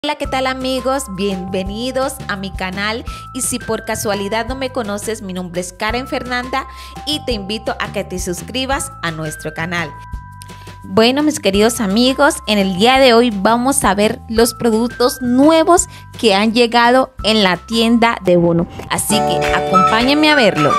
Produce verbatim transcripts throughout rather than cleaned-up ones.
Hola, ¿qué tal amigos? Bienvenidos a mi canal y si por casualidad no me conoces, mi nombre es Karen Fernanda y te invito a que te suscribas a nuestro canal. Bueno, mis queridos amigos, en el día de hoy vamos a ver los productos nuevos que han llegado en la tienda de Uno, así que acompáñenme a verlo.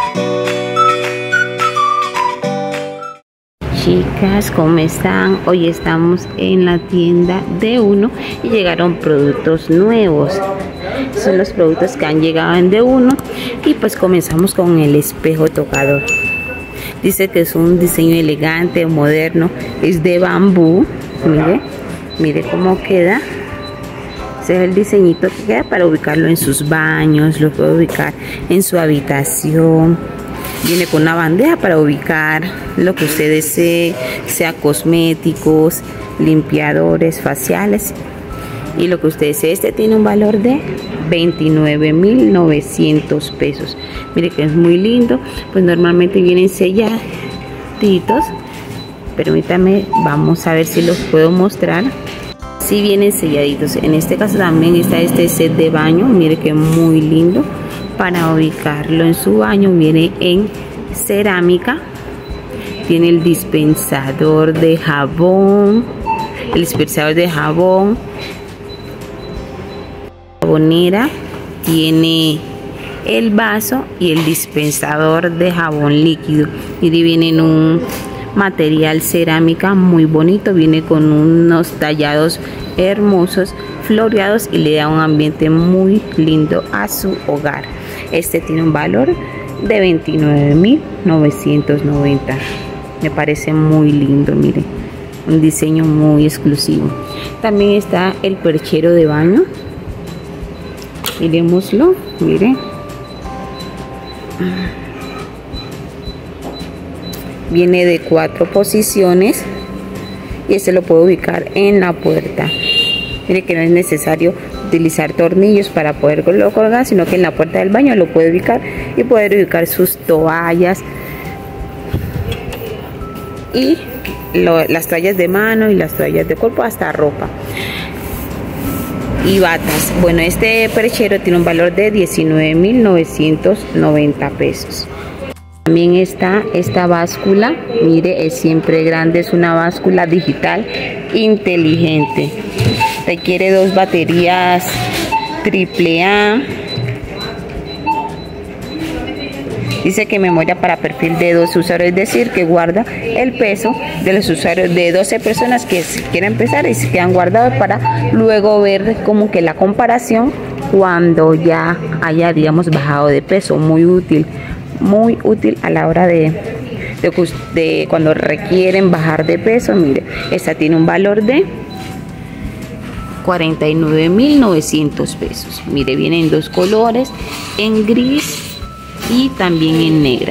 Chicas, ¿cómo están? Hoy estamos en la tienda de Uno y llegaron productos nuevos. Son los productos que han llegado en de Uno y pues comenzamos con el espejo tocador. Dice que es un diseño elegante, moderno, es de bambú. Mire, mire cómo queda. Ese es el diseñito que queda para ubicarlo en sus baños, lo puede ubicar en su habitación. Viene con una bandeja para ubicar lo que usted desee, sea cosméticos, limpiadores faciales y lo que usted desee. Este tiene un valor de veintinueve mil novecientos pesos. Mire que es muy lindo, pues normalmente vienen selladitos. Permítame, vamos a ver si los puedo mostrar. Si vienen selladitos. En este caso también está este set de baño, mire que muy lindo. Para ubicarlo en su baño, viene en cerámica, tiene el dispensador de jabón, el dispensador de jabón, jabonera, tiene el vaso y el dispensador de jabón líquido. Y viene en un material cerámica muy bonito, viene con unos tallados hermosos, floreados y le da un ambiente muy lindo a su hogar. Este tiene un valor de veintinueve mil novecientos noventa. Me parece muy lindo, mire, un diseño muy exclusivo. También está el perchero de baño. Miremoslo, mire. Viene de cuatro posiciones y este lo puedo ubicar en la puerta. Mire que no es necesario utilizar tornillos para poderlo colgar, sino que en la puerta del baño lo puede ubicar y poder ubicar sus toallas y lo, las toallas de mano y las toallas de cuerpo, hasta ropa y batas. Bueno, este perchero tiene un valor de diecinueve mil novecientos noventa pesos. También está esta báscula, mire, es siempre grande, es una báscula digital inteligente. Requiere dos baterías triple A. Dice que memoria para perfil de doce usuarios, es decir, que guarda el peso de los usuarios de doce personas que quieran empezar y se quedan guardados para luego ver como que la comparación cuando ya haya, digamos, bajado de peso. Muy útil, muy útil a la hora de, de, de cuando requieren bajar de peso. Mire, esta tiene un valor de cuarenta y nueve mil novecientos pesos. Mire, viene en dos colores, en gris y también en negra.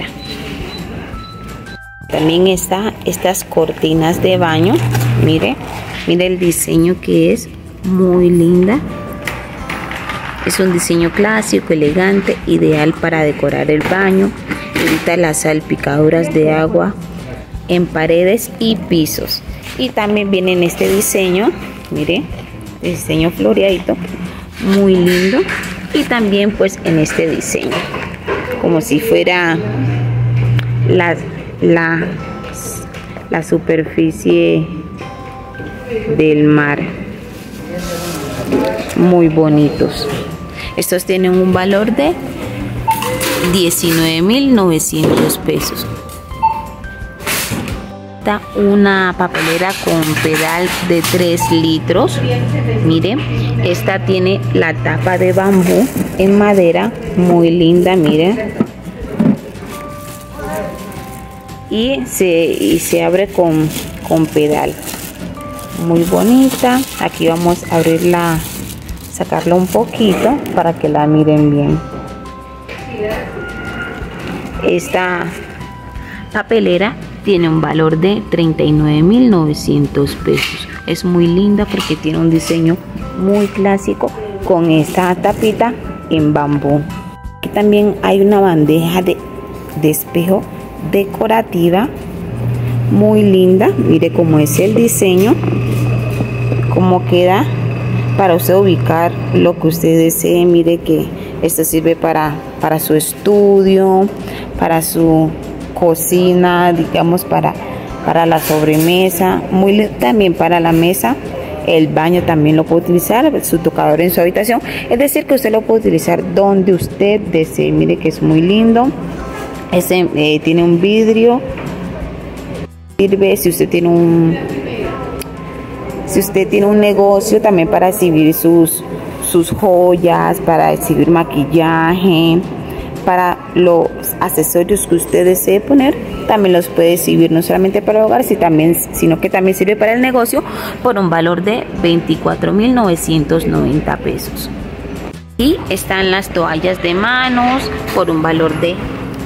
También está estas cortinas de baño. Mire, mire el diseño que es muy linda. Es un diseño clásico, elegante, ideal para decorar el baño. Evita las salpicaduras de agua en paredes y pisos. Y también viene en este diseño, mire, diseño floreadito, muy lindo. Y también pues en este diseño, como si fuera la, la, la superficie del mar. Muy bonitos. Estos tienen un valor de diecinueve mil novecientos pesos. Una papelera con pedal de tres litros. Mire, esta tiene la tapa de bambú en madera, muy linda, mire. Y se, y se abre con, con pedal. Muy bonita. Aquí vamos a abrirla, sacarla un poquito para que la miren bien. Esta papelera tiene un valor de treinta y nueve mil novecientos pesos. Es muy linda porque tiene un diseño muy clásico con esta tapita en bambú. Aquí también hay una bandeja de, de espejo decorativa muy linda. Mire cómo es el diseño, cómo queda para usted ubicar lo que usted desee. Mire que esto sirve para, para su estudio, para su cocina, digamos para, para la sobremesa, muy también para la mesa. El baño también lo puede utilizar, su tocador en su habitación, es decir que usted lo puede utilizar donde usted desee. Mire que es muy lindo. Este eh, tiene un vidrio, sirve si usted tiene un si usted tiene un negocio también para exhibir sus sus joyas, para exhibir maquillaje, para los accesorios que usted desee poner, también los puede exhibir, no solamente para el hogar, sino, también, sino que también sirve para el negocio por un valor de veinticuatro mil novecientos noventa pesos. Y están las toallas de manos por un valor de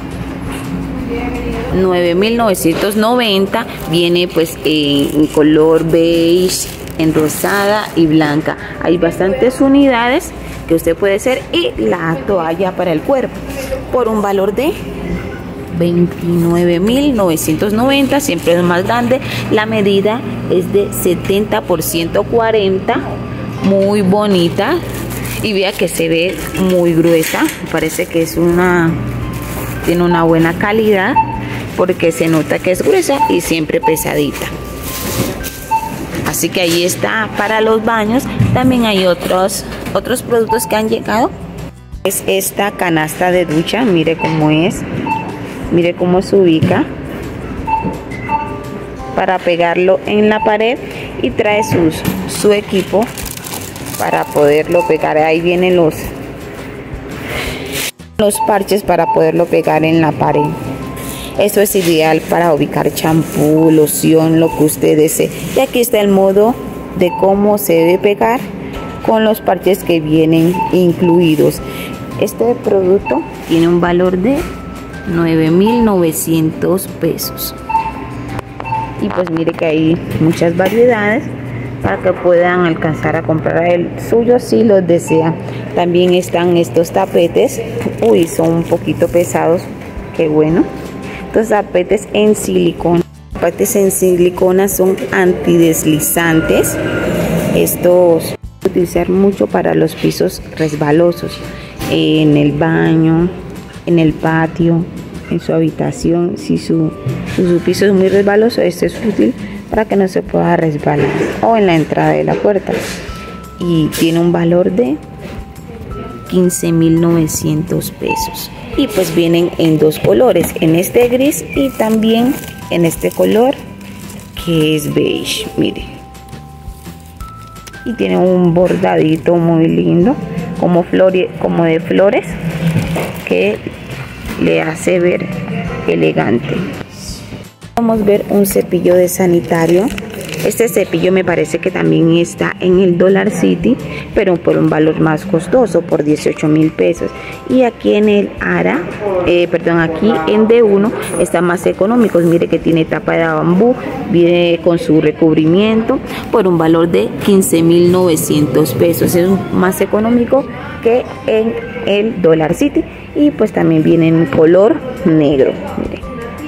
nueve mil novecientos noventa. Viene pues en color beige, en rosada y blanca. Hay bastantes unidades que usted puede hacer, y la toalla para el cuerpo por un valor de veintinueve mil novecientos noventa. Siempre es más grande, la medida es de setenta por ciento cuarenta, muy bonita, y vea que se ve muy gruesa. Parece que es una tiene una buena calidad porque se nota que es gruesa y siempre pesadita. Así que ahí está para los baños. También hay otros otros productos que han llegado. Es esta canasta de ducha, mire cómo es, mire cómo se ubica para pegarlo en la pared, y trae sus, su equipo para poderlo pegar. Ahí vienen los los parches para poderlo pegar en la pared. Eso es ideal para ubicar champú, loción, lo que usted desee. Y aquí está el modo de cómo se debe pegar con los parches que vienen incluidos. Este producto tiene un valor de nueve mil novecientos pesos. Y pues mire que hay muchas variedades para que puedan alcanzar a comprar el suyo si los desean. También están estos tapetes. Uy, son un poquito pesados. Qué bueno. Estos tapetes en silicona. Los tapetes en silicona son antideslizantes. Estos se pueden utilizar mucho para los pisos resbalosos, en el baño, en el patio, en su habitación. Si su, si su piso es muy resbaloso, este es útil para que no se pueda resbalar, o en la entrada de la puerta. Y tiene un valor de quince mil novecientos pesos. Y pues vienen en dos colores, en este gris y también en este color que es beige, mire. Y tiene un bordadito muy lindo, como, flore, como de flores, que le hace ver elegante. Vamos a ver un cepillo de sanitario. Este cepillo me parece que también está en el Dollar City, pero por un valor más costoso, por dieciocho mil pesos. Y aquí en el Ara, eh, perdón, aquí en D uno está más económico. Mire que tiene tapa de bambú, viene con su recubrimiento por un valor de quince mil novecientos pesos. Es más económico que en el Dollar City, y pues también viene en color negro. Mire.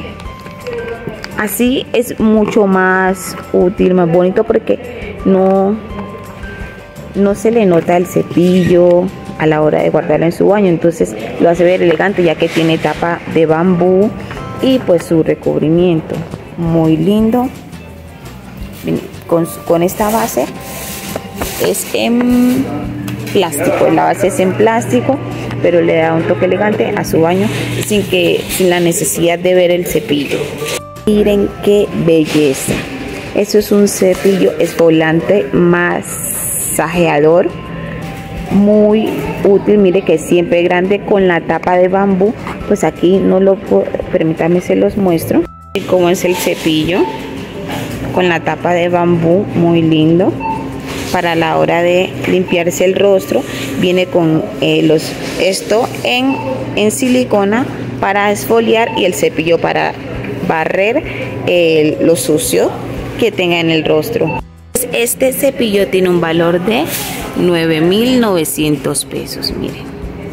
Así es mucho más útil, más bonito, porque no, no se le nota el cepillo a la hora de guardarlo en su baño. Entonces lo hace ver elegante, ya que tiene tapa de bambú y pues su recubrimiento. Muy lindo. Con, con esta base es en plástico. La base es en plástico, pero le da un toque elegante a su baño sin, que, sin la necesidad de ver el cepillo. Miren qué belleza. Eso es un cepillo esfoliante masajeador, muy útil. Mire que siempre grande, con la tapa de bambú. Pues aquí no lo puedo, permítanme se los muestro. Y cómo es el cepillo con la tapa de bambú, muy lindo. Para la hora de limpiarse el rostro, viene con eh, los esto en, en silicona para esfoliar, y el cepillo para barrer eh, lo sucio que tenga en el rostro. Este cepillo tiene un valor de nueve mil novecientos pesos. Miren,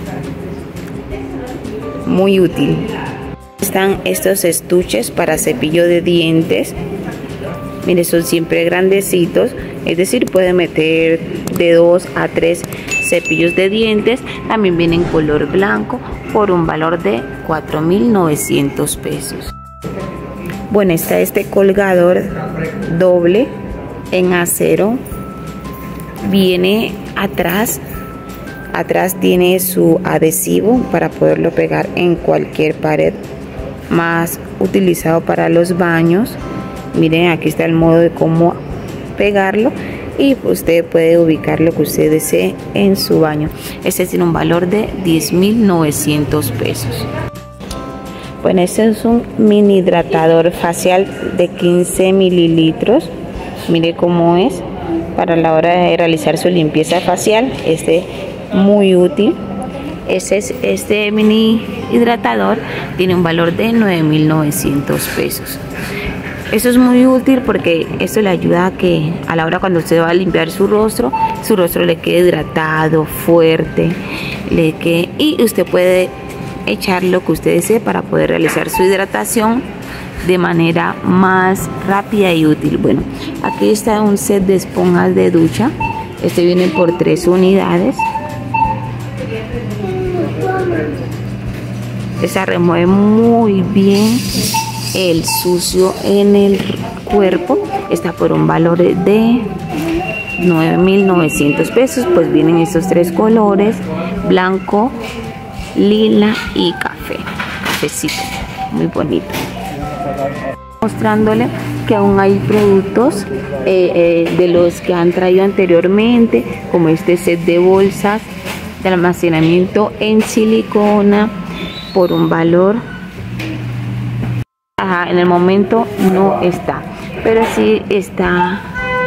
muy útil. Están estos estuches para cepillo de dientes. Mire, son siempre grandecitos, es decir, puede meter de dos a tres cepillos de dientes. También viene en color blanco por un valor de cuatro mil novecientos pesos. Bueno, está este colgador doble en acero. Viene atrás, atrás tiene su adhesivo para poderlo pegar en cualquier pared, más utilizado para los baños. Miren, aquí está el modo de cómo pegarlo y usted puede ubicar lo que usted desee en su baño. Este tiene un valor de diez mil novecientos pesos. Bueno, este es un mini hidratador facial de quince mililitros. Mire cómo es para la hora de realizar su limpieza facial. Este muy útil. Este, es, este mini hidratador tiene un valor de nueve mil novecientos pesos. Esto es muy útil porque esto le ayuda a que a la hora cuando usted va a limpiar su rostro, su rostro le quede hidratado, fuerte, le quede, y usted puede echar lo que usted desee para poder realizar su hidratación de manera más rápida y útil. Bueno, aquí está un set de esponjas de ducha. Este viene por tres unidades. Esta remueve muy bien el sucio en el cuerpo. Está por un valor de nueve mil novecientos pesos. Pues vienen estos tres colores: blanco, lila y café, cafecito, muy bonito. Mostrándole que aún hay productos eh, eh, de los que han traído anteriormente, como este set de bolsas de almacenamiento en silicona por un valor, ajá, en el momento no está, pero sí está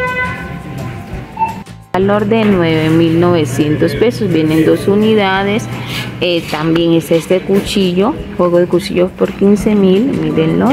valor de nueve mil novecientos pesos. Vienen dos unidades. Eh, también es este cuchillo, juego de cuchillos por quince mil. Mírenlo.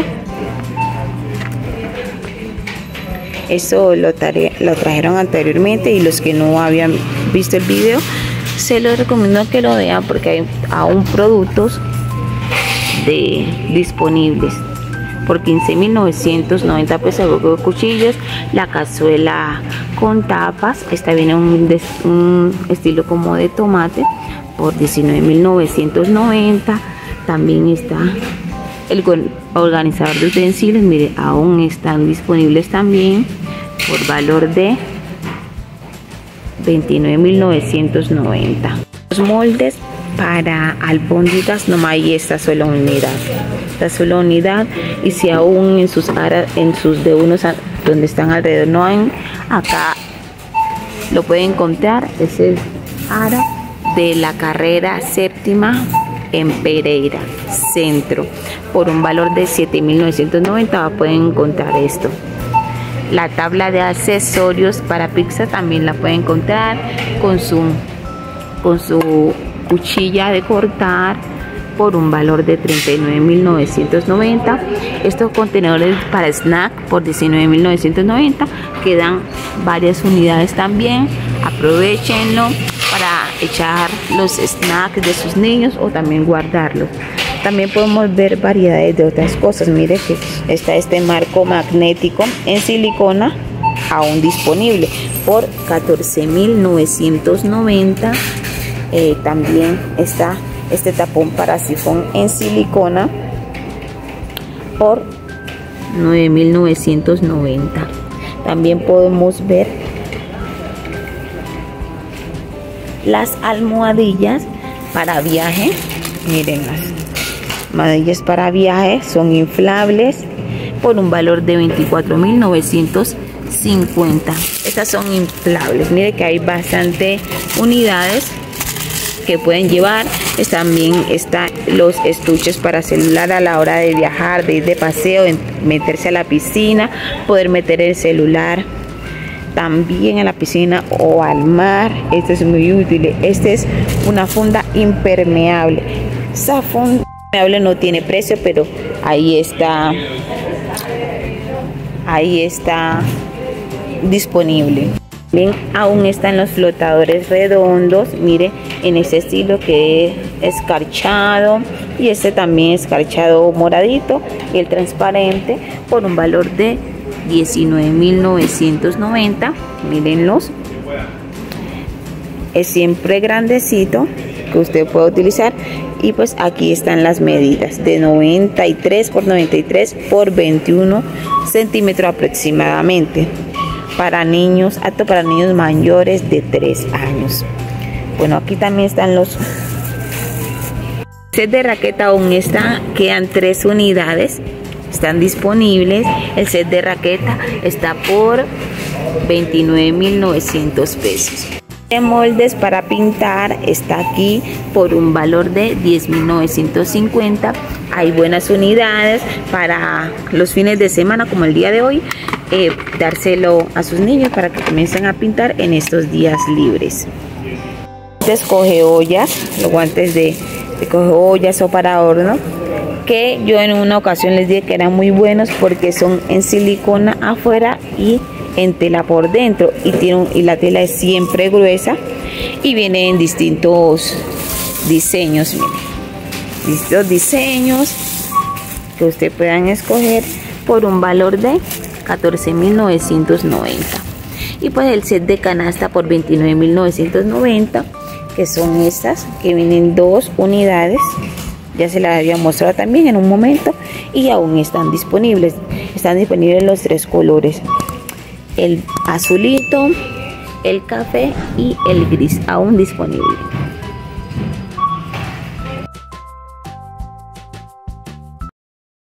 Eso lo, lo trajeron anteriormente, y los que no habían visto el video, se los recomiendo que lo vean porque hay aún productos de disponibles por quince mil novecientos noventa pesos. Juego de cuchillos, la cazuela con tapas. Esta viene un, un estilo como de tomate por diecinueve mil novecientos noventa. También está el organizador de utensilios. Mire, aún están disponibles también por valor de veintinueve mil novecientos noventa. Los moldes para albóndigas, no hay esta sola unidad, esta sola unidad. Y si aún en sus aras, en sus de unos donde están alrededor no hay, acá lo pueden encontrar. Ese es ara de la carrera séptima en Pereira Centro por un valor de siete mil novecientos noventa. Pueden encontrar esto. La tabla de accesorios para pizza también la pueden encontrar con su con su cuchilla de cortar por un valor de treinta y nueve mil novecientos noventa. Estos contenedores para snack por diecinueve mil novecientos noventa. Quedan varias unidades también. Aprovechenlo para echar los snacks de sus niños o también guardarlos. También podemos ver variedades de otras cosas. Mire que está este marco magnético en silicona aún disponible por catorce mil novecientos noventa. Eh, también está este tapón para sifón en silicona por nueve mil novecientos noventa. También podemos ver las almohadillas para viaje. Miren, las almohadillas para viaje son inflables por un valor de veinticuatro mil novecientos cincuenta. Estas son inflables. Mire que hay bastante unidades que pueden llevar. También están los estuches para celular a la hora de viajar, de ir de paseo, de meterse a la piscina, poder meter el celular también a la piscina o al mar. Este es muy útil. Este es una funda impermeable. Esa funda impermeable no tiene precio, pero ahí está, ahí está disponible. Bien, aún están los flotadores redondos, mire, en este estilo que es escarchado, y este también escarchado moradito, y el transparente por un valor de diecinueve mil novecientos noventa. Mírenlos, es siempre grandecito que usted puede utilizar. Y pues aquí están las medidas de noventa y tres por noventa y tres por veintiuno centímetros aproximadamente, para niños, apto para niños mayores de tres años. Bueno, aquí también están los set de raqueta, aún está, quedan tres unidades, están disponibles. El set de raqueta está por veintinueve mil novecientos pesos. De moldes para pintar está aquí por un valor de diez mil novecientos cincuenta. Hay buenas unidades para los fines de semana, como el día de hoy, eh, dárselo a sus niños para que comiencen a pintar en estos días libres. Entonces, coge ollas, los guantes de, de coge ollas o para horno, que yo en una ocasión les dije que eran muy buenos porque son en silicona afuera y en tela por dentro, y tiene y la tela es siempre gruesa y viene en distintos diseños. Miren, distintos diseños que ustedes puedan escoger por un valor de catorce mil novecientos noventa. Y pues el set de canasta por veintinueve mil novecientos noventa, que son estas, que vienen dos unidades. Ya se las había mostrado también en un momento y aún están disponibles. Están disponibles los tres colores: el azulito, el café y el gris, aún disponible.